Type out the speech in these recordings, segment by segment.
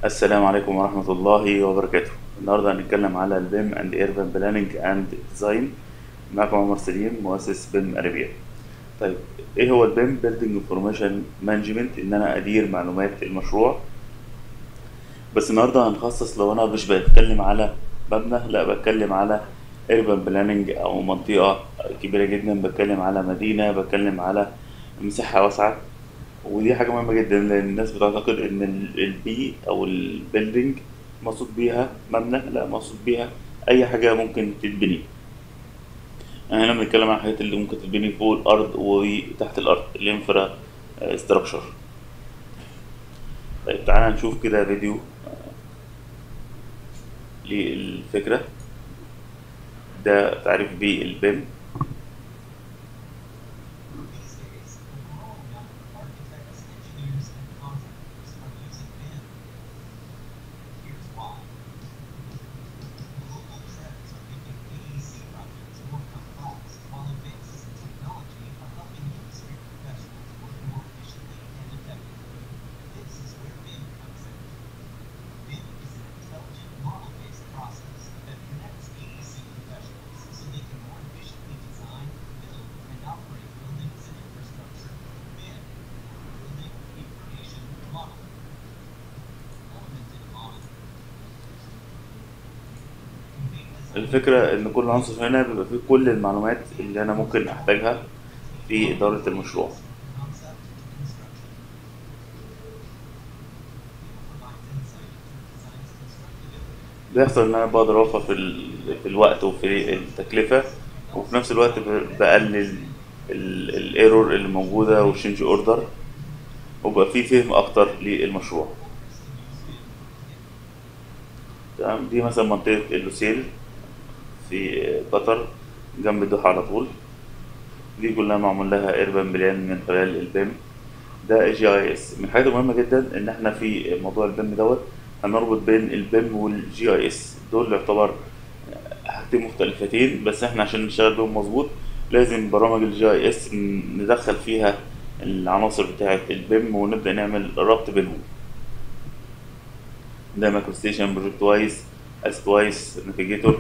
السلام عليكم ورحمة الله وبركاته. النهاردة هنتكلم على البيم اند ايربان بلاننج اند ديزاين. معكم عمر سليم مؤسس بيم اريبيا. طيب، ايه هو البيم؟ بيلدينج انفورميشن مانجمنت، ان انا ادير معلومات المشروع. بس النهاردة هنخصص، لو انا مش بتكلم على مبنى، لا بتكلم على ايربان بلاننج او منطقة كبيرة جدا، بتكلم على مدينة، بتكلم على مساحة واسعة. ودي حاجة مهمة جدا، لأن الناس بتعتقد إن البي أو البيلدينج مقصود بيها مبنى. لا، مقصود بيها أي حاجة ممكن تتبني. يعني هنا بنتكلم عن الحاجات اللي ممكن تتبني فوق الأرض وتحت الأرض، الانفرا ستراكشر. طيب، تعالى نشوف كده فيديو للفكرة. ده تعريف بالبيم. الفكرة إن كل عنصر هنا بيبقى فيه كل المعلومات اللي أنا ممكن أحتاجها في إدارة المشروع. بيحصل ان انا بقدر اوفر في الوقت وفي التكلفة، وفي نفس الوقت بقلل الايرور اللي موجودة والشينج اوردر، وبقى في فهم اكتر للمشروع. تمام، دي مثلا منطقة اللوسيل في قطر، جنب الدوحة على طول. دي كلها معمول لها ايربان بلان من خلال البيم. ده جي اي اس. من الحاجات المهمة جدا ان احنا في موضوع البيم دوت هنربط بين البيم والجي اي اس. دول يعتبر حاجتين مختلفتين، بس احنا عشان نشتغل بيهم مظبوط لازم برامج الجي اي اس ندخل فيها العناصر بتاعة البيم ونبدأ نعمل ربط بينهم. ده مايكرو ستيشن، بروجكت وايز، اسيت وايز، نافيجيتور.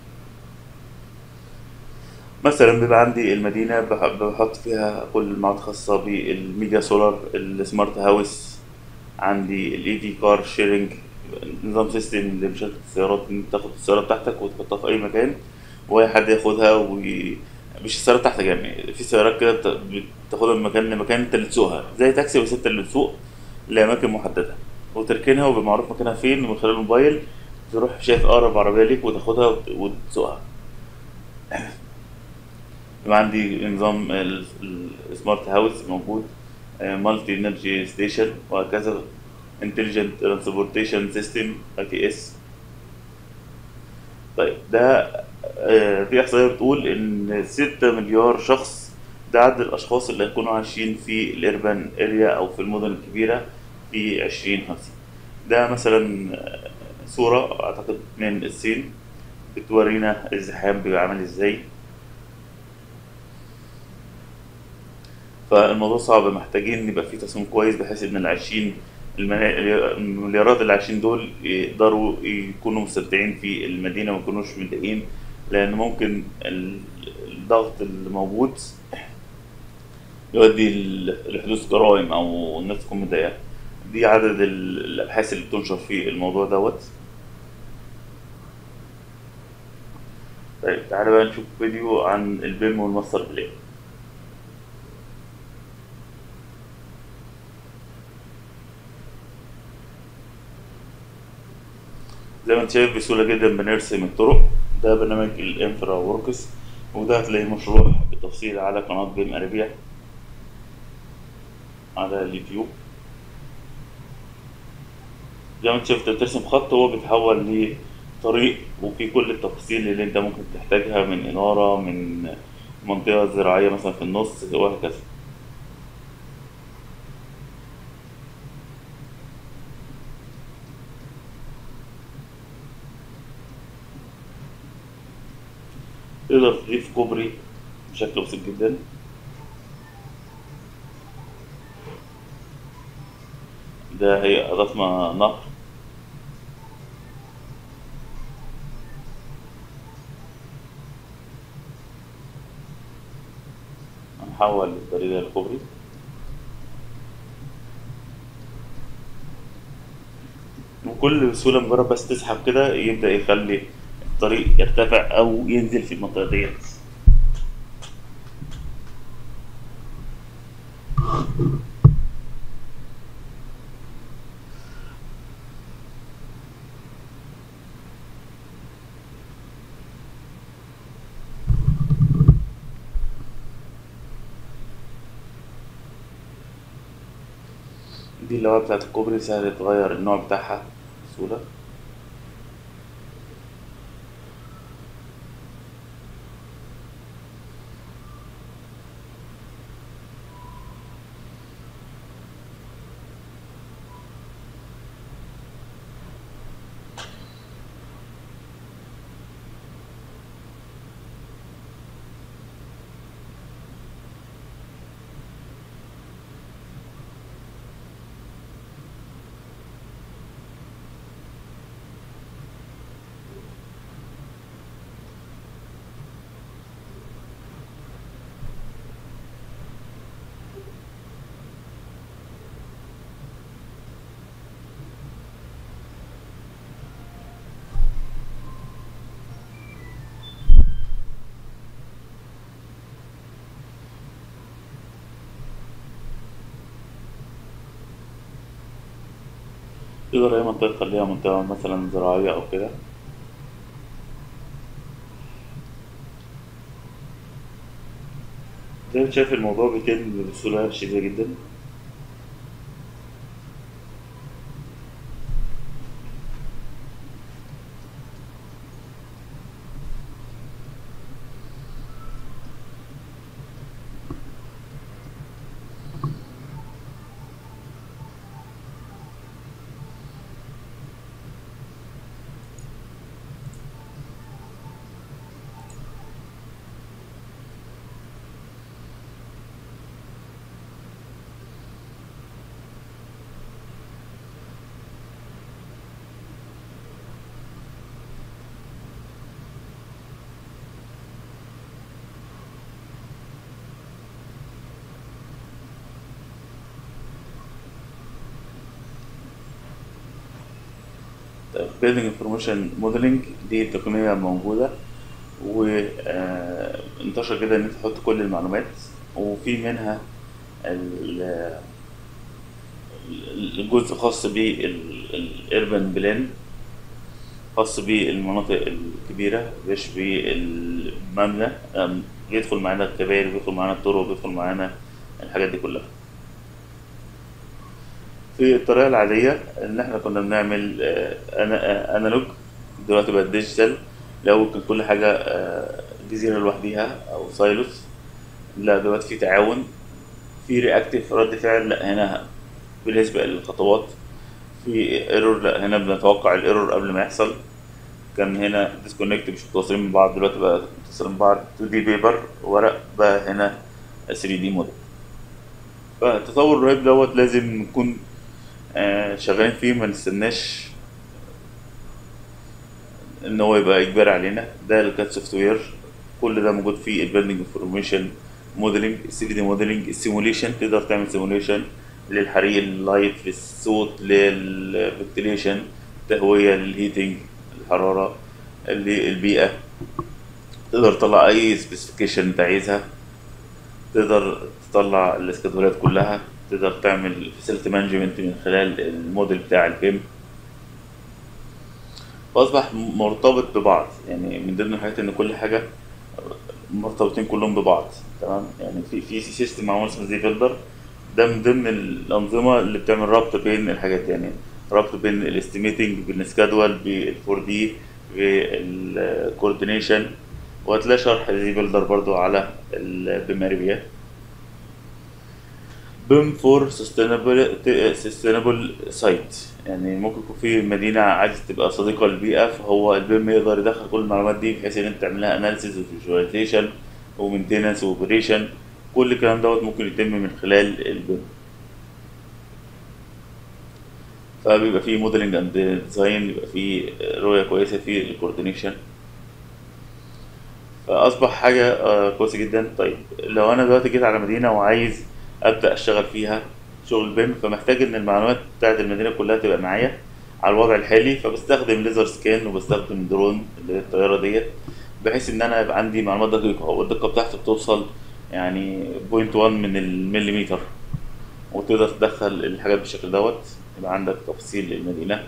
مثلا بيبقى عندي المدينة بحط فيها كل المعلومات الخاصة بالميديا سولار، السمارت هاوس، عندي الاي في كار شيرنج، نظام سيستم لمشاركة السيارات، إن تاخد السيارة بتاعتك وتحطها في أي مكان وأي حد ياخدها مش السيارة بتاعتك، يعني في سيارات كده بتاخدها من مكان لمكان، أنت اللي تسوقها زي تاكسي، بس أنت اللي تسوق لأماكن محددة وتركنها، وبيبقى معروف مكانها فين، ومن خلال الموبايل تروح شايف أقرب عربية ليك وتاخدها وتسوقها. يبقى عندي نظام السمارت هاوس موجود، مالتي انرجي ستيشن وهكذا، انتليجنت ترانسبورتيشن سيستم اي تي اس. طيب، ده في احصائيه بتقول ان 6 مليار شخص، ده عدد الاشخاص اللي هيكونوا عايشين في الاربان اريا او في المدن الكبيره في 2050. ده مثلا صوره اعتقد من الصين بتورينا الزحام بيبقى عامل ازاي. فالموضوع صعب، محتاجين يبقى فيه تصميم كويس بحيث ان العايشين المليارات اللي عايشين دول يقدروا يكونوا مستمتعين في المدينة وما يكونوش متضايقين، لأن ممكن الضغط اللي موجود يؤدي لحدوث جرائم أو الناس تكون متضايقة. دي عدد الأبحاث اللي بتنشر في الموضوع دوت. طيب، تعالى بقى نشوف فيديو عن البيم والماستر بلان. زي ما انت شايف بسهولة جدا بنرسم الطرق. ده برنامج الانفرا وركس، وده هتلاقي مشروع بالتفصيل على قناة بيم أربيع على اليوتيوب. زي ما انت شفت بترسم خط، هو بيتحول لطريق وفي كل التفاصيل اللي انت ممكن تحتاجها من إنارة، من منطقة زراعية مثلا في النص وهكذا. تقدر تضيف كوبري بشكل بسيط جدا. ده هي أضفنا نهر نحول الطريق ده لكوبري، وكل سهولة مجرد بس تسحب كده يبدأ يخلي الطريق يرتفع أو ينزل في المنطقة ديت. دي اللوحة بتاعت الكوبري، سهل تغير النوع بتاعها بسهولة. تقدر أي منطقة تخليها منطقة مثلا زراعية أو كده. زي ما شايف الموضوع بيتم بسهولة شديدة جدا. building information modeling دي تقنية موجودة وانتشر كده ان انت تحط كل المعلومات، وفي منها ال- الجزء خاص بالاربن بلان، خاص بالمناطق الكبيرة مش بالمبنى. بيدخل معانا الكباري، بيدخل معانا الطرق، بيدخل معانا الحاجات دي كلها. في الطريقة العادية إن إحنا كنا بنعمل أنالوج، دلوقتي بقت ديجيتال. الأول كان كل حاجة جزيرة لوحديها أو سايلوس، لا دلوقتي في تعاون، في رياكتيف رد فعل، لا هنا بالنسبة للخطوات. في ايرور، لا هنا بنتوقع الايرور قبل ما يحصل. كان هنا ديسكونكت مش متواصلين من بعض، دلوقتي بقى متصلين من بعض. 2 دي بيبر ورق، بقى هنا 3 دي موديل. فالتطور الرهيب دوت لازم نكون شغالين فيه، ما نستناش ان هو يبقى اجباري علينا. ده الكات سوفت وير، كل ده موجود في البيلدينج انفورميشن موديلنج، ال 3 دي موديلنج، السيموليشن. تقدر تعمل سيموليشن للحريق، اللايت، للصوت، للفنتيليشن، تهوية، للهيتنج، الحرارة، للبيئة. تقدر تطلع اي سبيسيفيكيشن انت عايزها، تقدر تطلع الاسكادولات كلها، تقدر تعمل فاسيلتي مانجمنت من خلال الموديل بتاع البيم. فأصبح مرتبط ببعض، يعني من ضمن الحاجات إن كل حاجة مرتبطين كلهم ببعض. تمام، يعني في سيستم معمول اسمه زي بيلدر، ده من ضمن الأنظمة اللي بتعمل ربط بين الحاجات، يعني ربط بين الاستيميتنج بالسكادول بالفور دي بالكوردينيشن. وهتلاقي شرح زي بيلدر برضو على البيماريبيا. بيم فور سستينابل سايت، يعني ممكن يكون في مدينة عايزة تبقى صديقة للبيئة، فهو البيم يقدر يدخل كل المعلومات دي بحيث إن أنت تعملها أناليسيز وفيجواليزيشن ومينتيننس وأوبريشن. كل الكلام دوت ممكن يتم من خلال البيم. فبيبقى فيه موديلنج أند ديزاين، بيبقى فيه رؤية كويسة في الكوردينيشن. فاصبح حاجه كويسه جدا. طيب لو انا دلوقتي جيت على مدينه وعايز ابدا اشتغل فيها شغل بيم، فمحتاج ان المعلومات بتاعت المدينه كلها تبقى معايا على الوضع الحالي، فبستخدم ليزر سكان وبستخدم درون اللي هي الطياره ديت، بحيث ان انا يبقى عندي معلومات دقيقه والدقه بتاعته بتوصل يعني 0.1 من المليمتر، وتقدر تدخل الحاجات بالشكل دوت، يبقى عندك تفاصيل المدينه.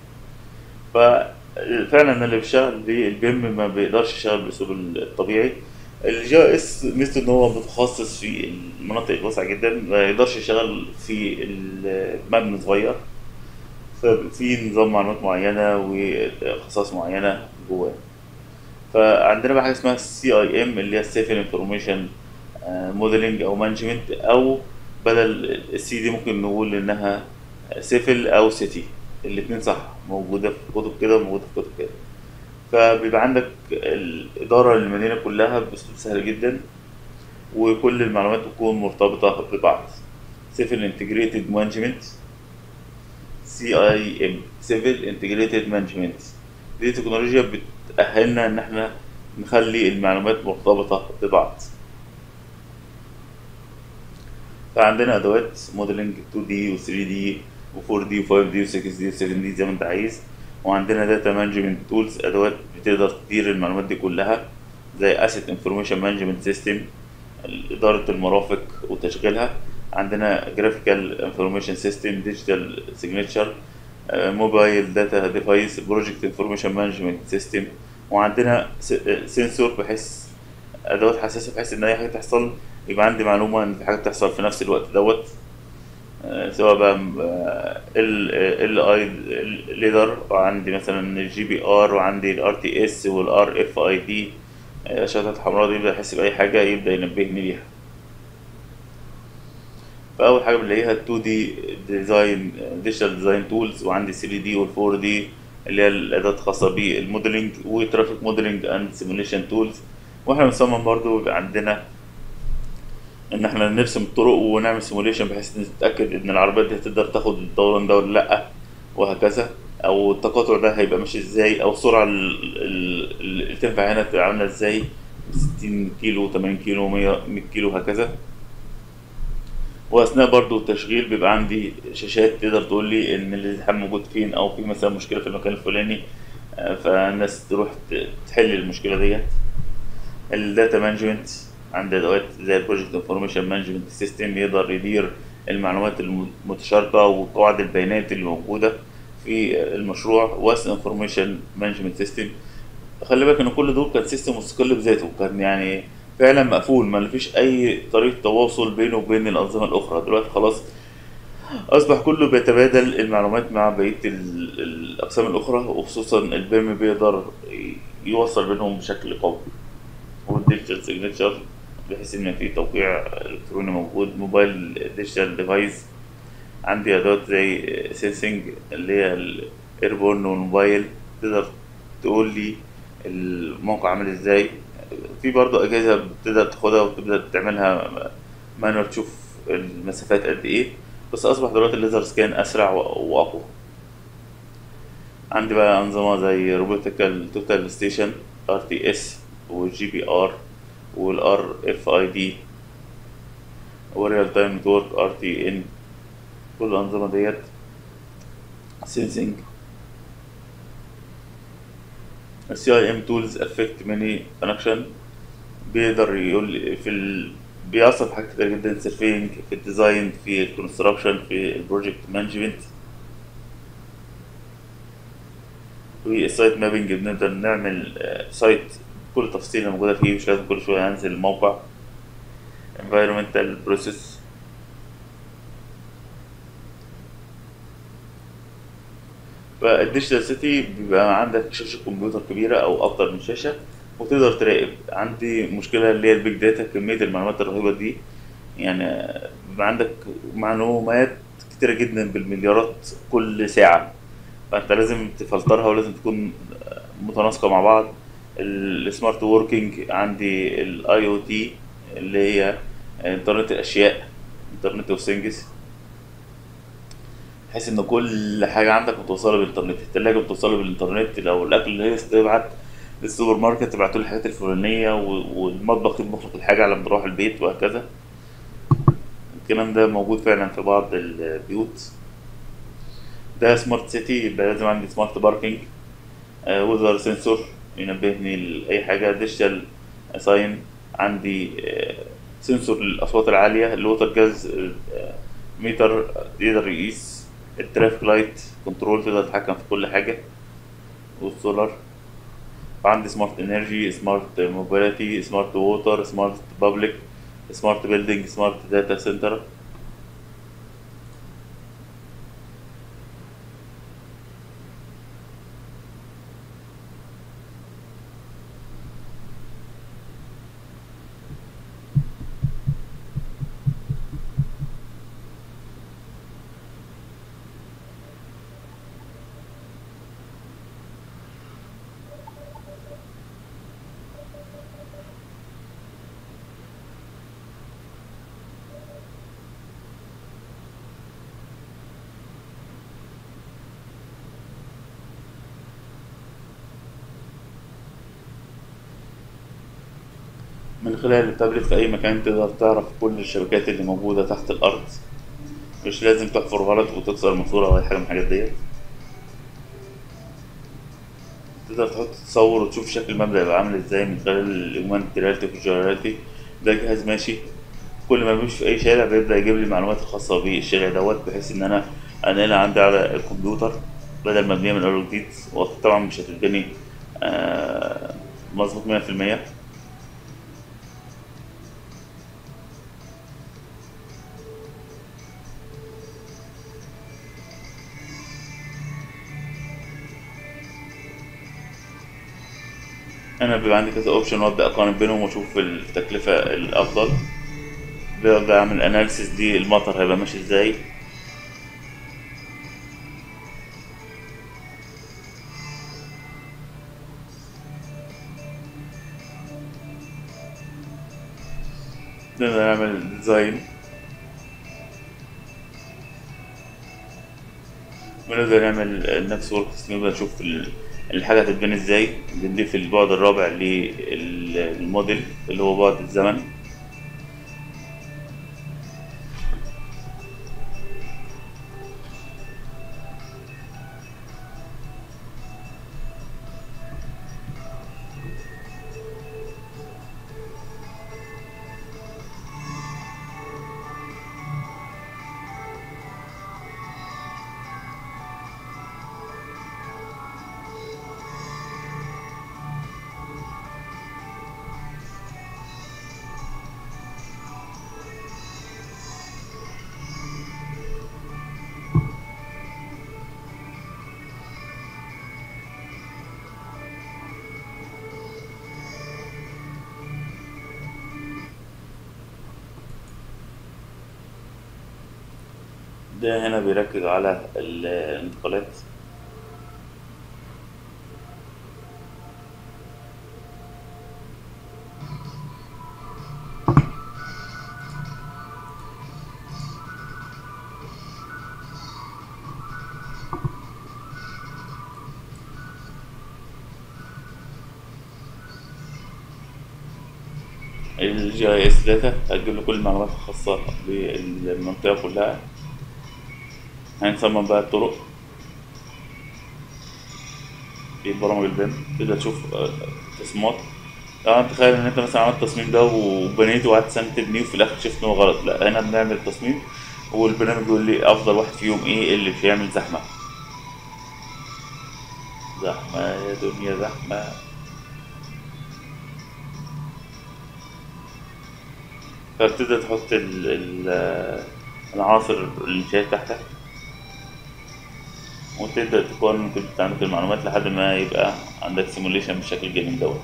ففعلا اللي بيشتغل بالبيم ما بيقدرش يشتغل بالاسلوب الطبيعي. الجي اس ميزته ان هو متخصص في المناطق الواسعه جدا، ما يقدرش يشتغل في المبنى صغير، ففي نظام معلومات معينه وخصائص معينه جواه. فعندنا بقى حاجه اسمها سي اي ام اللي هي سيفل انفورميشن موديلنج او مانجمنت، او بدل السي دي ممكن نقول انها سيفل او سيتي. الاتنين صح، موجودة في كتب كده وموجودة في كتب كده. فبيبقى عندك الإدارة للمدينة كلها بأسلوب سهل جدا، وكل المعلومات تكون مرتبطة ببعض. سيفل انتجريتد مانجمنت، سي اي ام، سيفل انتجريتد مانجمنت. دي تكنولوجيا بتأهلنا ان احنا نخلي المعلومات مرتبطة ببعض. فعندنا ادوات موديلنج 2 دي و 3 دي و 4 دي و 5 دي و 6 دي و 7 دي زي ما انت عايز. وعندنا داتا مانجمنت تولز، ادوات بتقدر تدير المعلومات دي كلها، زي اسيت انفورميشن مانجمنت سيستم، اداره المرافق وتشغيلها. عندنا جرافيكال انفورميشن سيستم، ديجيتال سيجنتشر، موبايل داتا ديفايس، بروجكت انفورميشن مانجمنت سيستم. وعندنا سنسور، بحيث ادوات حساسه بحيث ان اي حاجه تحصل يبقى عندي معلومه ان في حاجه بتحصل في نفس الوقت دوت. سواء بقى ال اي ليدر، وعندي مثلا الجي بي ار، وعندي الار تي اس والار اف اي دي. الشاشات الحمراء دي بحس باي حاجه يبدا ينبهني ليها. فاول حاجه بنلاقيها 2 دي ديزاين، ديجيتال ديزاين تولز، وعندي 3 دي وال 4 دي اللي هي الادوات الخاصه بالموديلنج، وترافيك موديلنج اند سيموليشن تولز. واحنا بنصمم برضو بيبقى عندنا ان احنا نرسم الطرق ونعمل سيموليشن بحيث نتاكد ان العربيات دي هتقدر تاخد الدوران ده ولا لا، وهكذا. او التقاطع ده هيبقى ماشي ازاي، او السرعه اللي تنفع هنا تبقى عامله ازاي، 60 كيلو 80 كيلو 100 كيلو هكذا. واثناء برضو التشغيل بيبقى عندي شاشات تقدر تقول لي ان الازدحام موجود فين، او في مثلا مشكله في المكان الفلاني، فالناس تروح تحل المشكله ديت. الداتا مانجمنت، عندي ادوات زي البروجكت انفورميشن مانجمنت سيستم، يقدر يدير المعلومات المتشاركه وقواعد البيانات اللي موجوده في المشروع. واس انفورميشن مانجمنت سيستم، خلي بالك ان كل دول كان سيستم مستقل بذاته، كان يعني فعلا مقفول، ما فيش اي طريقه تواصل بينه وبين الانظمه الاخرى. دلوقتي خلاص اصبح كله بيتبادل المعلومات مع بقيه الاقسام الاخرى، وخصوصا البيم بيقدر يوصل بينهم بشكل قوي. والديجيتال سيجنتشر، بحيث ان في توقيع الكتروني موجود. موبايل ديجيتال ديفايس، عندي ادوات زي سينسنج اللي هي الايربورن والموبايل، تقدر تقول لي الموقع عامل ازاي. في برضه اجهزه بتقدر تاخدها وتبدا تعملها مانوال، تشوف المسافات قد ايه. بس اصبح دلوقتي الليزر سكان اسرع واقوى. عندي بقى انظمه زي روبوتيكال توتال ستيشن، ار تي اس والجي بي ار والار اف اي دي وريال تايم نتورك ار تي ان. كل الانظمه ديت سينسنج. السي اي ام تولز افكت ماني كونكشن، بيقدر يقول بيأثر في حاجات كتير جدا، سيرفينج، في الديزاين، في الكونستراكشن، في البروجكت مانجمنت، والسايت مابنج. بنقدر نعمل سايت كل تفصيلة موجودة فيه، مش لازم كل شوية انزل الموقع. environmental process. فالديجيتال سيتي بيبقى عندك شاشة كمبيوتر كبيرة أو أكتر من شاشة، وتقدر تراقب. عندي مشكلة اللي هي البيج داتا، كمية المعلومات الرهيبة دي، يعني بيبقى عندك معلومات كتيرة جدا بالمليارات كل ساعة، فأنت لازم تفلترها ولازم تكون متناسقة مع بعض. السمارت ووركينج، عندي الاي او تي اللي هي انترنت الاشياء، انترنت اوف ثينجز، بحيث ان كل حاجه عندك متوصله بالانترنت. التلاجة متوصله بالانترنت، لو الاكل اللي هي تبعت السوبر ماركت تبعتوا لي الحاجات الفلانيه، والمطبخ يطبخ لك الحاجه على ما تروح البيت وهكذا. الكلام ده موجود فعلا في بعض البيوت. ده سمارت سيتي، يبقى لازم عندي سمارت باركينج، ويزر سنسور ينبهني لأي حاجة، ديجيتال ساين، عندي سنسور للأصوات العالية، الووتر جاز ميتر يقدر يقيس، الترافيك لايت كنترول تقدر تتحكم في كل حاجة، والسولار. عندي سمارت انرجي، سمارت موبيليتي، سمارت ووتر، سمارت بابليك، سمارت بيلدينج، سمارت داتا سنتر. من خلال التابلت في أي مكان تقدر تعرف كل الشبكات اللي موجودة تحت الأرض، مش لازم تحفر غلط وتكسر ماسورة أو أي حاجة من الحاجات ديت. تقدر تحط تصور وتشوف شكل المبنى يبقى عامل ازاي من خلال الاوجمانتد رياليتي والفيرتشوال رياليتي. ده جهاز ماشي، كل ما بمشي في اي شارع بيبدأ يجيب لي المعلومات الخاصة بالشارع دوت، بحيث ان انا انقلها عندي على الكمبيوتر بدل ما ابنيها من اول وجديد. وطبعا مش هتتبني آه، مظبوط 100%. انا بيبقى عندي كذا اوبشن وابدا اقارن بينهم واشوف التكلفة الافضل، ببدا اعمل اناليسيس دي المطر هيبقى ماشي ازاي. نقدر نعمل ديزاين، بنقدر نعمل نفس ورك، نقدر نشوف الحاجة هتتبني ازاي. بنضيف البعد الرابع للموديل اللي هو بعد الزمن. ده هنا بيركز على الانتقالات. الجي اي اس داتا هتجيب له كل المعلومات الخاصة بالمنطقة كلها. هنصمم بقى الطرق في برامج البيم، تقدر تشوف تصميمات. اه تخيل ان انت مثلا عملت التصميم ده وبنيته وقعدت سنة تبنيه وفي الاخر شفت ان هو غلط. لا، هنا بنعمل تصميم والبرنامج بيقول لي افضل واحد فيهم ايه اللي مش هيعمل زحمة. زحمة يا دنيا زحمة. فبتبدأ تحط العناصر اللي شايف تحتك، وتبدأ تقارن كل عندك المعلومات لحد ما يبقى عندك سيموليشن بالشكل الجميل دوت.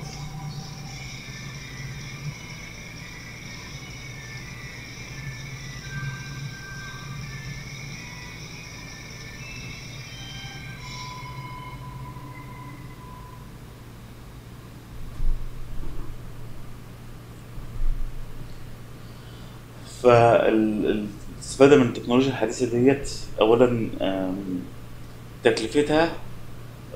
فالاستفادة من التكنولوجيا الحديثة ديت أولا تكلفتها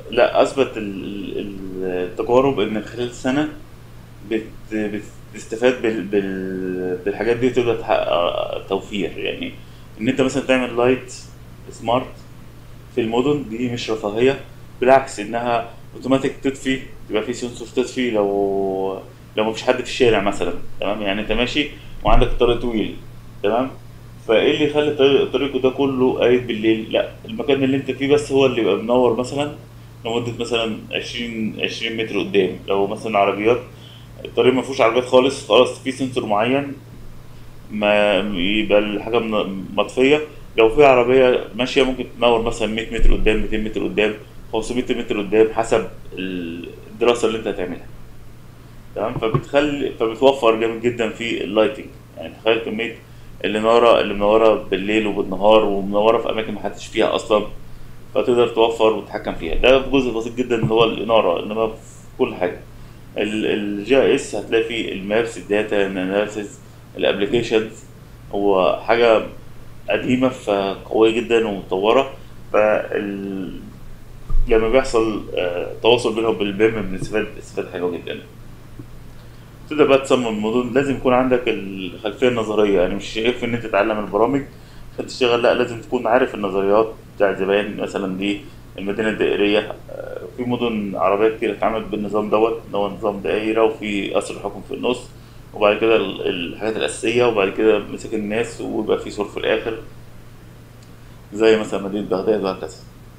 لا، اثبت التجارب ان خلال سنه بتستفاد بالحاجات دي، وتقدر تحقق توفير يعني. ان انت مثلا تعمل لايت سمارت في المدن دي مش رفاهيه، بالعكس انها اوتوماتيك تطفي، تبقى في سنسور تطفي لو مفيش حد في الشارع مثلا. تمام، يعني انت ماشي وعندك طريق طويل، تمام، فايه اللي يخلي طريقه ده كله قايد بالليل؟ لا، المكان اللي انت فيه بس هو اللي يبقى منور مثلا لمدة مثلا 20 متر قدام. لو مثلا عربيات، الطريق ما فيهوش عربيات خالص، خلاص في سنسور معين ما يبقى الحاجة مطفية. لو في عربية ماشية ممكن تنور مثلا 100 متر قدام، 200 متر قدام، 500 متر قدام، حسب الدراسة اللي انت هتعملها. تمام، فبتوفر جامد جدا في اللايتنج. يعني تخيل كمية الإنارة اللي منورة بالليل وبالنهار، ومنورة في أماكن محدش فيها أصلا، فتقدر توفر وتتحكم فيها. ده جزء بسيط جدا اللي هو الإنارة، إنما في كل حاجة. الجي اي اس هتلاقي فيه المابس، الداتا الاناليسيز، الابلكيشنز. هو حاجة قديمة فقوية جدا ومتطورة. فال لما بيحصل تواصل بينهم بالبيم بنستفاد استفادة حلوة جدا. تبدأ بقى تصمم المدن، لازم يكون عندك الخلفية النظرية. يعني مش يكفي إن أنت تتعلم البرامج عشان تشتغل، لأ، لازم تكون عارف النظريات بتاعت زمان. مثلا دي المدينة الدائرية، في مدن عربية كتير اتعملت بالنظام دوت، اللي هو نظام دائرة وفي قصر الحكم في النص، وبعد كده الحاجات الأساسية، وبعد كده مساكن الناس، ويبقى في سور في الآخر، زي مثلا مدينة بغداد وهكذا.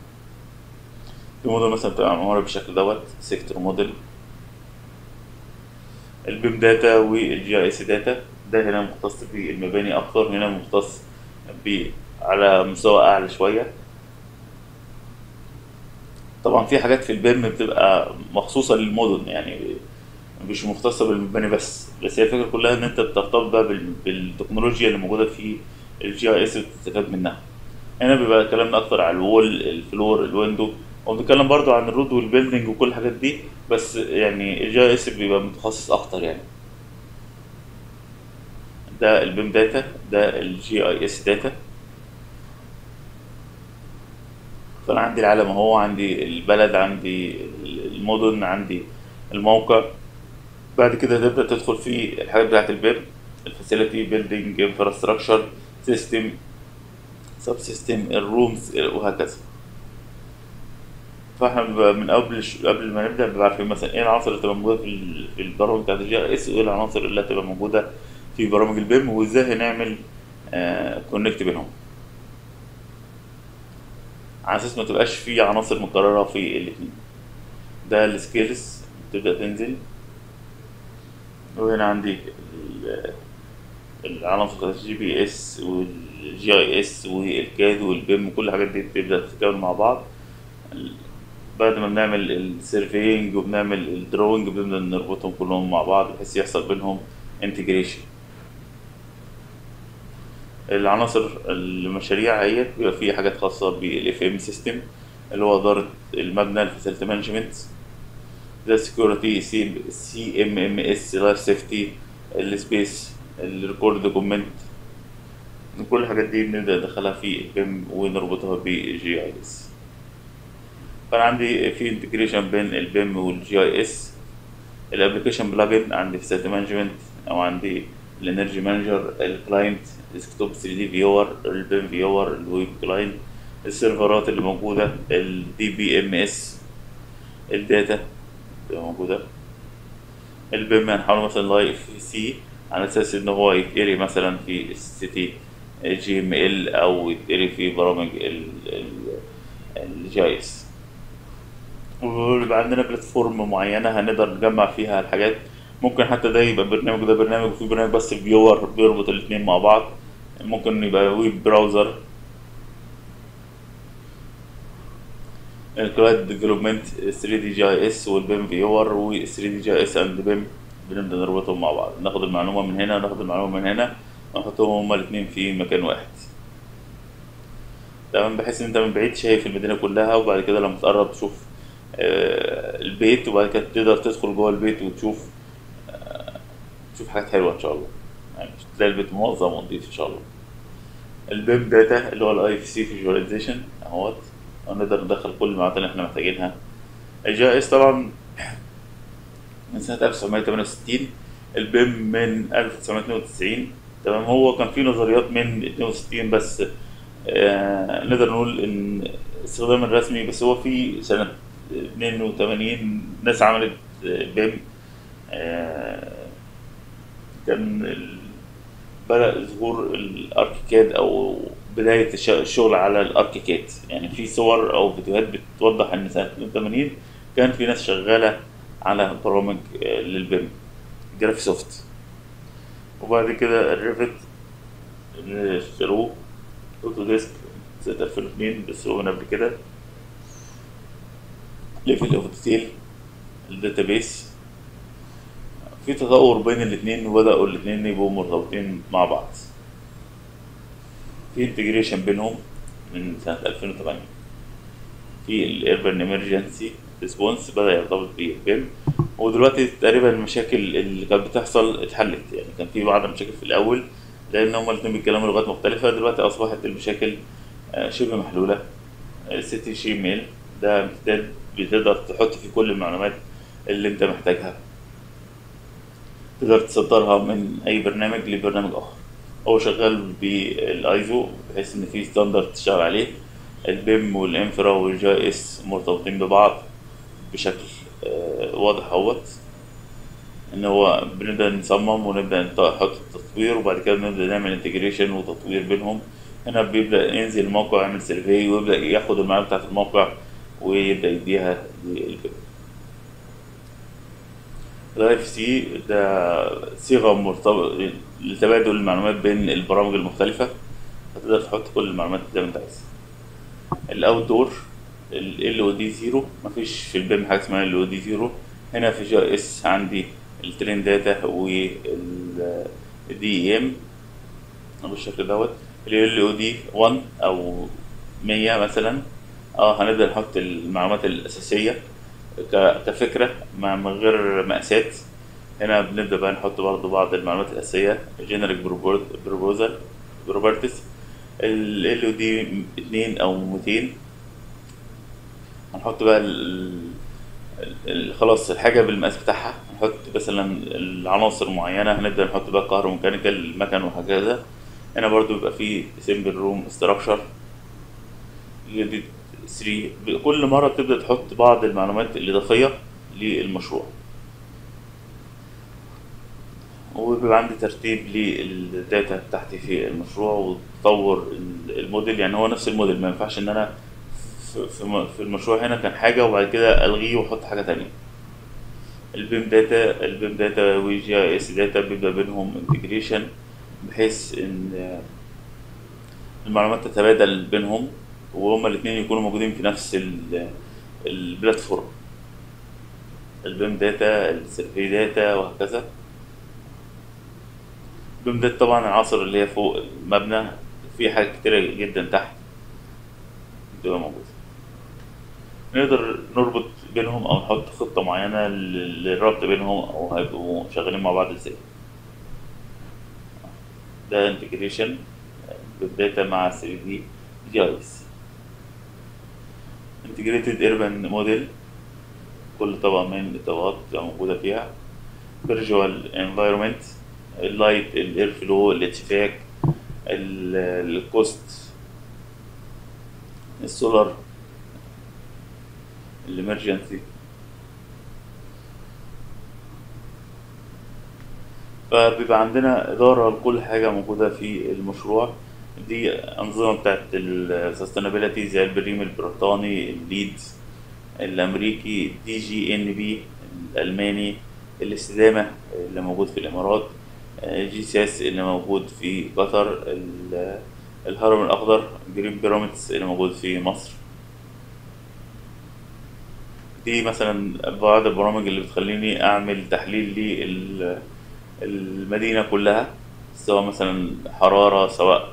في مدن مثلا بتبقى معمولة بالشكل دوت، سيكتور موديل. البيم داتا والجي اي اس داتا، ده هنا مختص بالمباني اكتر، هنا مختص ب على مستوى اعلى شويه. طبعا في حاجات في البيم بتبقى مخصوصه للمدن، يعني مش مختصه بالمباني بس هي الفكره كلها ان انت بترتبط بقى بالتكنولوجيا اللي موجوده في الجي اي اس وتستفاد منها. هنا بيبقى كلامنا اكتر على الوول، الفلور، الويندو، وبنتكلم برضو عن الرود والبيلدينج وكل الحاجات دي، بس يعني الجي اي اس بيبقى متخصص اكتر يعني. ده البيم داتا، ده الجي اي اس داتا. فانا عندي العالم اهو، عندي البلد، عندي المدن، عندي الموقع. بعد كده تبدا تدخل في الحاجات بتاعت البيم: الفاسيلتي، بيلدينج، انفراستراكشر، سيستم، سب سيستم، الرومز، وهكذا. فاحنا بيبقى من قبل ما نبدا بنبقى عارفين مثلا ايه العناصر اللي تبقى موجوده في البرامج بتاعت الجي اي اس، وايه العناصر اللي هتبقى موجوده في برامج البيم، وازاي هنعمل كونكت بينهم على اساس ما تبقاش في عناصر مكررة في الاتنين. ده السكيلز بتبدأ تنزل، وهنا عندي العناصر بتاعت الجي بي اس والجي اي اس والكاد والبيم، وكل الحاجات دي بتبدأ تتكامل مع بعض. بعد ما بنعمل السيرفينج وبنعمل الدروينج بنبدأ نربطهم كلهم مع بعض بحيث يحصل بينهم انتجريشن. العناصر المشاريع هي بيبقى فيها حاجات خاصة بالاف ام سيستم، اللي هو إدارة المبنى، الفاسيلتي مانجمنت، ده سكيورتي، سي ام ام اس، لايف سيفتي، السبيس، الريكورد دوكيمنت. كل الحاجات دي بنبدأ ندخلها في البيم ونربطها بالجي اي اس. فأنا عندي في انتجريشن بين البيم والجي اي اس. الابلكيشن بلجن عندي في سيت مانجمنت، او عندي الانرجي مانجر، الكلاينت، ديسكتوب 3 دي فيور، البيم فيور، الويب كلاينت، السيرفرات اللي موجودة، الدي بي ام اس، الداتا اللي موجودة. البيم هنحاول مثلا لايف سي على اساس ان هو يتقري مثلا في السيتي جي ام ال، او يتقري في برامج الجي اي اس. ويبقى عندنا بلاتفورم معينة هنقدر نجمع فيها الحاجات. ممكن حتى ده يبقى برنامج وده برنامج، وفي برنامج بس فيور بيربط الاتنين مع بعض. ممكن يبقى ويب براوزر. الكلاود ديفلوبمنت 3 دي جي اي اس والبيم فيور و 3 دي جي اي اس اند بيم، بنبدأ نربطهم مع بعض، ناخد المعلومة من هنا وناخد المعلومة من هنا، ونحطهم هما الاتنين في مكان واحد. تمام، بحيث ان انت من بعيد شايف المدينة كلها، وبعد كده لما تقرب تشوف البيت، وبعد كده تقدر تدخل جوه البيت وتشوف حاجات حلوة ان شاء الله. يعني مش تلاقي البيت منظم ونضيف ان شاء الله. البيم داتا اللي هو الاي اف سي فيجواليزيشن اهوت، نقدر ندخل كل المعلومات اللي احنا محتاجينها الجي اس طبعا من سنة 1968، البيم من 1992. تمام، هو كان في نظريات من 62 بس نقدر نقول ان استخدام الرسمي بس هو في سنة 82 ناس عملت بيم. آه، كان بدأ ظهور الاركيكاد او بداية الشغل على الاركيكاد. يعني في صور او فيديوهات بتوضح ان سنة 82 كان في ناس شغالة على برامج للبيم جرافيسوفت. وبعد كده الريفت اللي اشتروه اوتوديسك سنة 2002 بس هو من قبل كده. ليفل اوف ديتيل الداتابيس، في تطور بين الاتنين وبدأوا الاتنين يبقوا مرتبطين مع بعض، في انتجريشن بينهم من سنة 2008. في الاربن امرجنسي ريسبونس بدأ يرتبط بالبيم، ودلوقتي تقريبا المشاكل اللي كانت بتحصل اتحلت. يعني كان في بعض المشاكل في الأول لأن هما الاتنين بيتكلموا لغات مختلفة، دلوقتي أصبحت المشاكل شبه محلولة. السيتي شي ميل ده امتداد بتقدر تحط فيه كل المعلومات اللي انت محتاجها، تقدر تصدرها من أي برنامج لبرنامج آخر. هو شغال بالايزو بحيث ان في ستاندرد تشتغل عليه. البيم والانفرا والجي اس مرتبطين ببعض بشكل واضح اهوت. ان هو بنبدا نصمم ونبدا نحط التطوير وبعد كده بنبدا نعمل انتجريشن وتطوير بينهم. هنا بيبدا ينزل الموقع يعمل سيرفي ويبدا ياخد المعلومات بتاعت الموقع ويبدا يديها للبيم. الاف سي ده صيغه مرتبطه لتبادل المعلومات بين البرامج المختلفه، هتقدر تحط كل المعلومات زي ما انت عايز. الاوت دور ال او دي زيرو، مفيش في البيم حاجه اسمها ال او دي زيرو. هنا في جي اس عندي الترين داتا وال دي ام بالشكل دوت. ال او دي 1 او 100 مثلا، هنبدا نحط المعلومات الاساسيه كفكره من غير مقاسات. هنا بنبدا بقى نحط برضه بعض المعلومات الاساسيه جينيريك بروبوزال بروبرتيز. ال او دي 2 او 200 هنحط بقى خلاص الحاجة بالمقاس بتاعها. هنحط مثلا العناصر معينة، هنبدأ نحط بقى كهروميكانيكال المكن وهكذا. هنا برضو بيبقى فيه سيمبل روم ستراكشر يونت 3. كل مرة بتبدأ تحط بعض المعلومات الإضافية للمشروع، وبيبقى عندي ترتيب للداتا بتاعتي في المشروع وتطور الموديل. يعني هو نفس الموديل، ما ينفعش ان انا في المشروع هنا كان حاجة وبعد كده الغيه واحط حاجة تانية. البيم داتا وجي اي اس داتا بيبقى بينهم انتجريشن بحيث ان المعلومات تتبادل بينهم وهما الاتنين يكونوا موجودين في نفس البلاتفورم. البيم داتا السيرفي داتا وهكذا. البيم داتا طبعا العناصر اللي هي فوق المبنى، في حاجات كتيرة جدا تحت بتبقى موجودة. نقدر نربط بينهم او نحط خطة معينة للربط بينهم او هيبقوا شغالين مع بعض ازاي. ده انتجريشن بالداتا مع 3 دي جي اي اس. انتجريتد ايربان موديل، كل طبقة من الطبقات بتبقى موجودة فيها. فيرجوال انفايرمنت، اللايت الاير فلو الاتشفاك الكوست السولار الامرجنسي. فبيبقى عندنا إدارة لكل حاجة موجودة في المشروع. دي أنظمة بتاعت السستينابيلتي زي البريم البريطاني، الليد الأمريكي، دي جي إن بي الألماني، الاستدامة اللي موجود في الإمارات، جي ساس اللي موجود في قطر، الهرم الأخضر جرين بيراميدز اللي موجود في مصر. دي مثلا بعض البرامج اللي بتخليني أعمل تحليل للمدينة كلها، سواء مثلا حرارة، سواء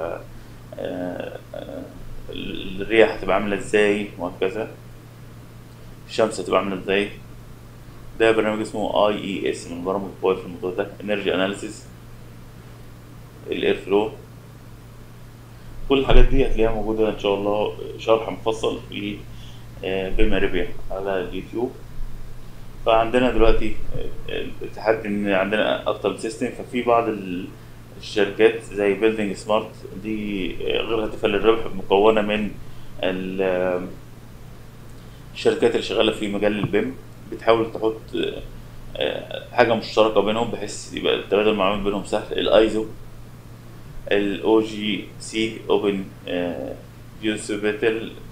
الرياح هتبقى عاملة ازاي وهكذا، الشمس هتبقى عاملة ازاي. ده برنامج اسمه اي اي اس من برامج قوية في الموضوع ده. انرجي اناليسيس الاير فلو، كل الحاجات دي هتلاقيها موجودة ان شاء الله شرح مفصل في بيم اريبيا على اليوتيوب. فعندنا دلوقتي التحدي ان عندنا اكتر من سيستم. ففي بعض الشركات زي بيلدينج سمارت دي غير هادفة للربح، مكونة من ال- الشركات اللي شغالة في مجال البيم، بتحاول تحط حاجة مشتركة بينهم بحيث يبقى تبادل المعلومات بينهم سهل. الايزو، الاو جي سي اوبن يوسبيتال،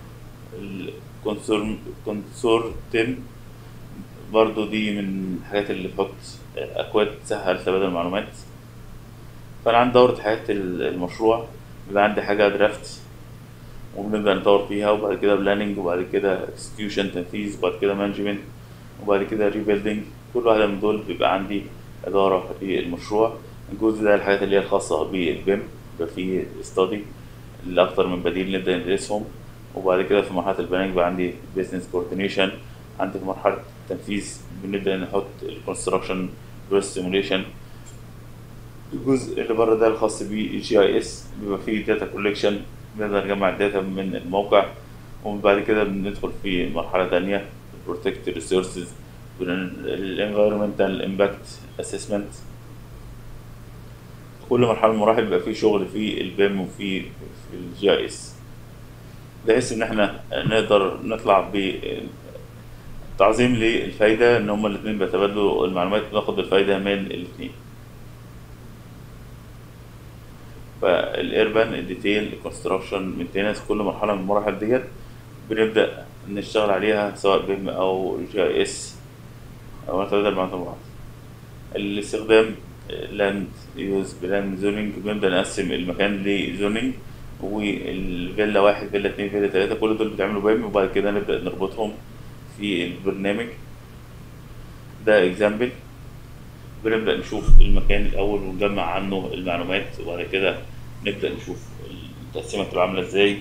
الكونسورتيم برضو دي من الحاجات اللي بتحط اكواد تسهل تبادل المعلومات. فانا عندي دورة حياة المشروع، بيبقى عندي حاجة درافت وبنبدأ نطور فيها، وبعد كده بلاننج، وبعد كده اكسكيوشن تنفيذ، وبعد كده مانجمنت، وبعد كده ريبيلدينج. كل واحدة من دول بيبقى عندي إدارة للمشروع. الجزء ده الحاجات اللي هي الخاصة بالبيم، بيبقى فيه استادي لأكتر من بديل نبدأ ندرسهم. وبعد كده في مرحلة البلاننج بقى عندي بيزنس كوردينيشن. عندي في مرحلة التنفيذ بنبدأ نحط الكونستراكشن بروسيس سيموليشن. الجزء اللي بره ده الخاص بالجي اي اس، بيبقى فيه داتا كوليكشن، بنقدر نجمع الداتا من الموقع. وبعد كده بندخل في مرحلة تانية protect resources، الانفيرومنتال امباكت اسسمنت. كل مرحلة من المراحل بيبقى فيه شغل في البيم وفي الجي اي اس، بحيث ان احنا نقدر نطلع بتعظيم للفايدة، ان هما الاتنين بيتبادلوا المعلومات، بناخد الفايدة من الاتنين. فالاربان، الديتيل، الكونستراكشن، مينتيننس، كل مرحله من المراحل ديت بنبدا نشتغل عليها سواء بيم او جي اي اس او نتبادل مع بعض. الاستخدام لاند يوز بلان زونينج، بنبدا نقسم المكان لزونينج، والفيلا واحد، فيلا اتنين، فيلا تلاته، كل دول بتعملوا بيم، وبعد كده نبدا نربطهم في البرنامج. ده اكزامبل. بنبدا نشوف المكان الاول ونجمع عنه المعلومات، وبعد كده نبدا نشوف التقسيمه تبقى عامله ازاي.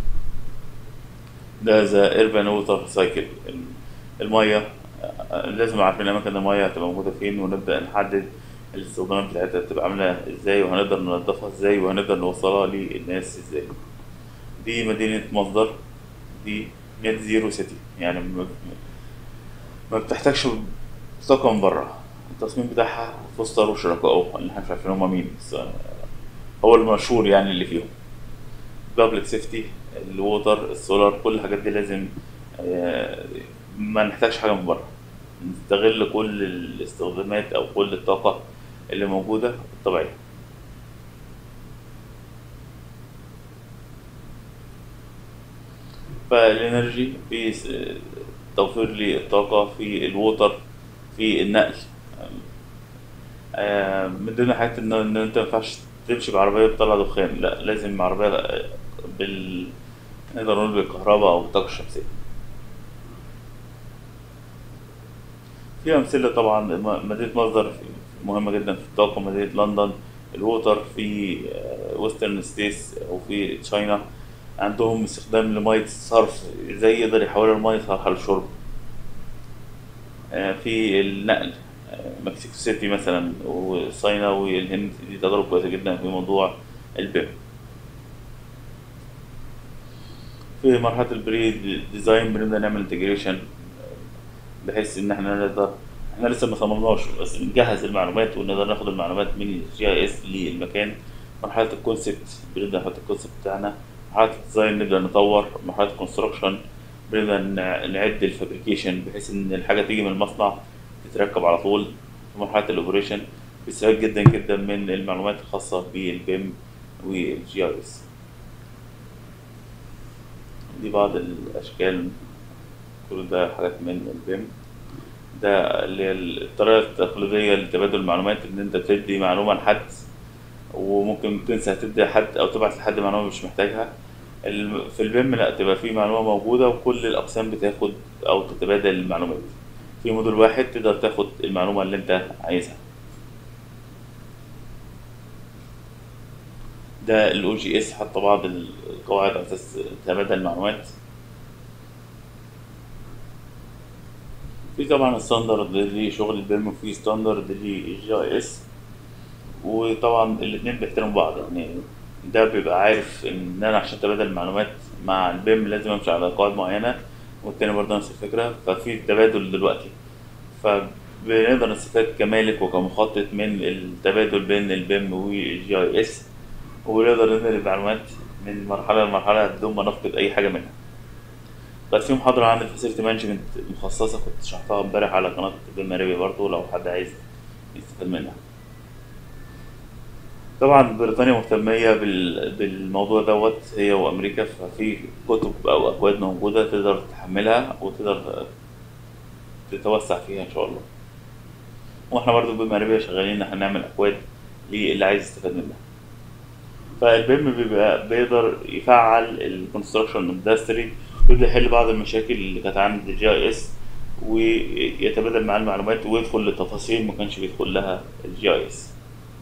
ده ذا ايربان ووتر سايكل، الميه. لازم عارفين اماكن الميه هتبقى موجوده فين، ونبدا نحدد الاستخدامات بتاعتها تبقى عامله ازاي، وهنقدر ننضفها ازاي، وهنقدر نوصلها للناس ازاي. دي مدينه مصدر، دي نت زيرو سيتي، يعني ما بتحتاجش طاقه من بره. التصميم بتاعها فوستر وشركائه اللي احنا مش عارفين هما مين، بس هو المشهور يعني اللي فيهم. بابليك سيفتي، الووتر، السولار، كل الحاجات دي لازم آه، ما نحتاجش حاجة من بره، نستغل كل الاستخدامات أو كل الطاقة اللي موجودة الطبيعية. فالإنرجي في توفير للطاقة في الووتر، في النقل. من ضمن الحاجات إن أنت مينفعش تمشي بعربية بتطلع دخان، لأ، لازم عربية بال نقدر نقول بالكهرباء أو بالطاقة الشمسية. في أمثلة طبعا، مدينة مصدر مهمة جدا في الطاقة، مدينة لندن. الووتر في ويسترن ستيتس أو في تشاينا عندهم استخدام لمية الصرف، ازاي يقدر يحول المية صالحة للشرب. في النقل، مكسيكو سيتي مثلا وصينا والهند دي تجارب كويسة جدا في موضوع البيم. في مرحلة البري ديزاين بنبدأ نعمل انتجريشن، بحيث ان احنا نقدر، احنا لسه ما صممناش بس بنجهز المعلومات ونقدر ناخد المعلومات من الجي اي اس للمكان. مرحلة الكونسبت بنبدأ نحط الكونسبت بتاعنا. مرحلة الديزاين نبدأ نطور. مرحلة الكونستراكشن بنبدأ نعد الفابريكيشن بحيث ان الحاجة تيجي من المصنع تتركب على طول. في مرحلة الاوبريشن بيستفاد جدا جدا من المعلومات الخاصة بالبيم والجي اي اس. دي بعض الاشكال، كل ده حاجات من البيم. ده اللي هي الطريقة التقليدية لتبادل المعلومات، إن أنت تدي معلومة لحد وممكن تنسى تدي لحد أو تبعت لحد معلومة مش محتاجها. في البيم لأ، تبقى في معلومة موجودة وكل الأقسام بتاخد أو تتبادل المعلومات في موديل واحد، تقدر تاخد المعلومة اللي أنت عايزها. ده ال OGS حط بعض القواعد على أساس تبادل المعلومات. في طبعا ستاندرد لشغل البيم وفي ستاندرد للجي اي اس، وطبعا الاتنين بيحترموا بعض. يعني ده بيبقى عارف ان انا عشان اتبادل المعلومات مع البيم لازم امشي على قواعد معينه، والتاني برضه نفس الفكرة، ففي تبادل دلوقتي. فبنقدر نستفاد كمالك وكمخطط من التبادل بين البيم والجي اي اس، ونقدر ننقل المعلومات من مرحلة لمرحلة بدون ما نفقد أي حاجة منها. بس في محاضرة عن الفاسيلتي مانجمنت مخصصة كنت شرحتها امبارح على قناة بيم اريبيا برضه لو حد عايز يستفاد منها. طبعا بريطانيا مهتمية بالموضوع دوت، هي وأمريكا، ففي كتب أو أكواد موجودة تقدر تحملها وتقدر تتوسع فيها إن شاء الله. واحنا برضو بما عربية شغالين ان احنا نعمل اكواد للي عايز يستفاد منها. فالبيم بيبقى بيقدر يفعل الكونستراكشن اندستري، ويبدأ يحل بعض المشاكل اللي كانت عند الجي اي اس، ويتبادل معاه المعلومات ويدخل لتفاصيل ما كانش بيدخل لها الجي اي اس.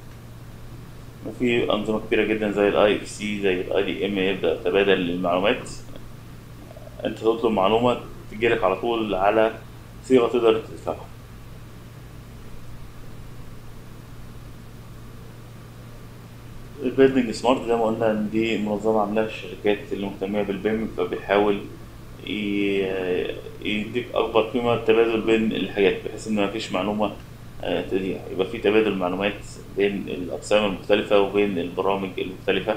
وفي انظمه كتيره جدا زي الاي اف سي زي الاي دي ام يبدا تبادل المعلومات. انت تطلب معلومه تجيلك على طول على صيغه تقدر تدفعها. البيلدينج سمارت زي ما قلنا ان دي منظمة عاملاها الشركات اللي مهتمية بالبيم، فبيحاول يديك أكبر قيمة تبادل بين الحاجات بحيث إن مفيش معلومة تضيع، يبقى في تبادل معلومات بين الأقسام المختلفة وبين البرامج المختلفة.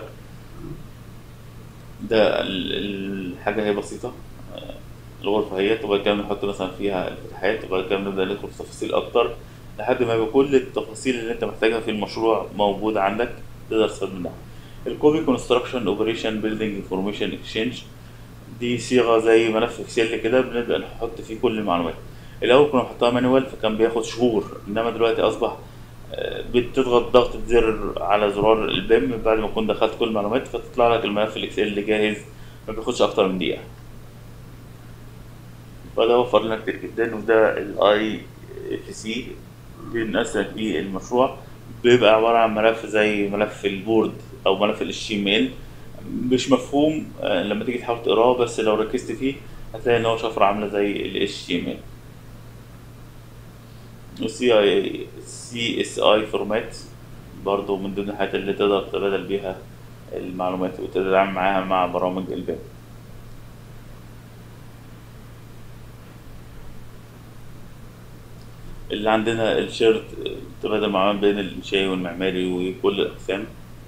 ده الحاجة هي بسيطة. الغرفة هي وبعد كده نحط مثلا فيها الفتحات، وبعد كده نبدأ ندخل في تفاصيل أكتر لحد ما يبقى كل التفاصيل اللي أنت محتاجها في المشروع موجودة عندك تقدر تستفاد منها. الكوبي كونستراكشن اوبريشن بيلدينج انفورميشن اكسشينج دي صيغة زي ملف اكسل كده بنبدأ نحط فيه كل المعلومات. الأول كنا بنحطها مانوال فكان بياخد شهور، إنما دلوقتي أصبح بتضغط ضغطة زر على زرار البيم بعد ما تكون دخلت كل المعلومات فتطلع لك الملف الاكسل اللي جاهز، ما بياخدش أكتر من دقيقة. فده وفر لنا كتير جدا. وده الاي اف سي بنقسم بيه المشروع، بيبقى عبارة عن ملف زي ملف البورد أو ملف الاشتمال، مش مفهوم لما تيجي تحاول تقراه، بس لو ركزت فيه هتلاقي إن هو شفرة عاملة زي ال HTML. سي اس اي فورمات برضه من ضمن الحاجات اللي تقدر تتبادل بيها المعلومات وتتعامل معاها مع برامج البيم. اللي عندنا الشيرت تبادل معلومات بين الإنشائي والمعماري وكل الأقسام.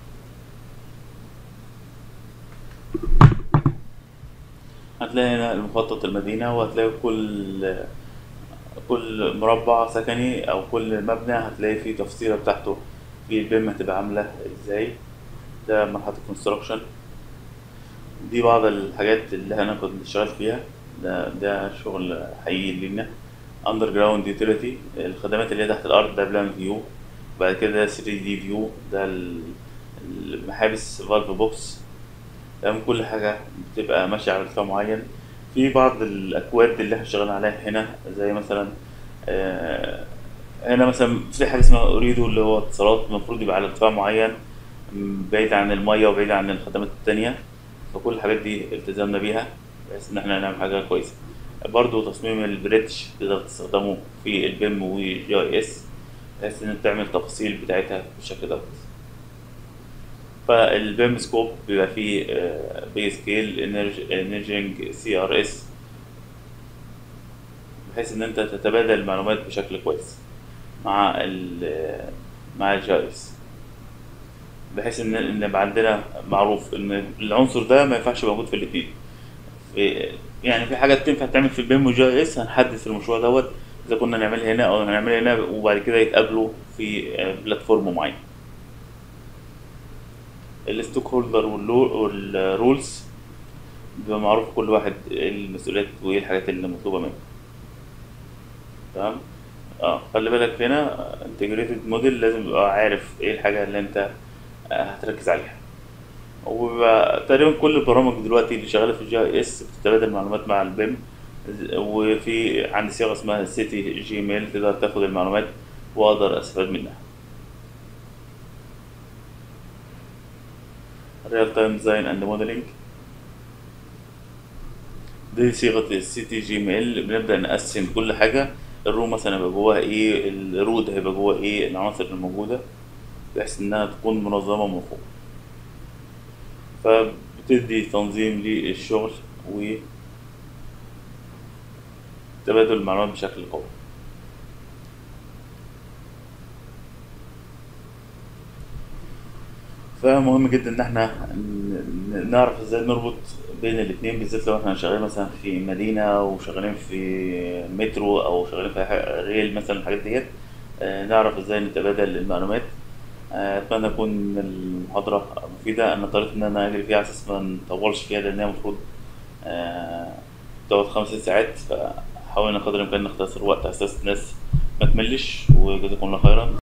هتلاقي هنا المخطط المدينة، وهتلاقي كل مربع سكني أو كل مبنى هتلاقي فيه تفصيلة بتاعته في البيم هتبقى عاملة ازاي. ده مرحلة الكونستراكشن. دي بعض الحاجات اللي أنا كنت اشتغلت فيها. ده شغل حقيقي لينا. أندر جراوند يوتيليتي الخدمات اللي هي تحت الأرض، ده بلان فيو. بعد كده 3D فيو، ده المحابس فالف بوكس. تمام، كل حاجة بتبقى ماشية على ارتفاع معين. في بعض الأكواد اللي احنا شغالين عليها هنا زي مثلا آه، هنا مثلا في حاجة اسمها أوريدو اللي هو اتصالات، المفروض يبقى على ارتفاع معين بعيد عن المية وبعيد عن الخدمات التانية. فكل الحاجات دي التزمنا بيها بحيث إن احنا نعمل حاجة كويسة. برضو تصميم البريدج تقدر تستخدمه في البيم وجي اي اس بحيث إن انت تعمل التفاصيل بتاعتها بالشكل دوت. فالبيم سكوب بيبقى فيه بي سكيل انرجينج سي ار اس بحيث ان انت تتبادل المعلومات بشكل كويس مع مع الجي اس، بحيث ان يبقى عندنا معروف ان العنصر ده ما ينفعش يبقى موجود في الاثنين. يعني في حاجات تنفع تعمل في البيم والجي اس هنحدد في المشروع دوت اذا كنا نعملها هنا او هنعملها هنا، وبعد كده يتقابلوا في بلاتفورم معين. الستوك هولدر والرولز بيبقى معروف كل واحد ايه المسؤوليات وايه الحاجات اللي مطلوبة منه. تمام. خلي بالك هنا انتجريتد موديل لازم يبقى عارف ايه الحاجة اللي انت هتركز عليها. وبيبقى تقريبا كل البرامج دلوقتي اللي شغالة في الجي اي اس بتتبادل معلومات مع البيم. وفي عندي صيغة اسمها سيتي جيميل تقدر تاخد المعلومات واقدر استفاد منها. ريال تايم ديزاين اند موديلنج دي صيغة السي تي جي ام ال. بنبدأ نقسم كل حاجة، الرو مثلا هيبقى جواها ايه، الرود هيبقى جواها ايه، العناصر الموجودة بحيث انها تكون منظمة من فوق. فبتدي تنظيم للشغل تبادل المعلومات بشكل قوي. فمهم جدا ان احنا نعرف ازاي نربط بين الاتنين، بالذات لو احنا شغالين مثلا في مدينة وشغالين في مترو او شغالين في ريل مثلا، الحاجات ديت. نعرف ازاي نتبادل المعلومات. اتمنى تكون المحاضرة مفيدة. انا اضطريت ان انا اجري فيها على اساس ما نطولش فيها، لان هي المفروض آه، تقعد 5 6 ساعات، فحاولنا قدر الامكان نختصر وقت على اساس الناس ما تملش. وجزاكم الله خيرا.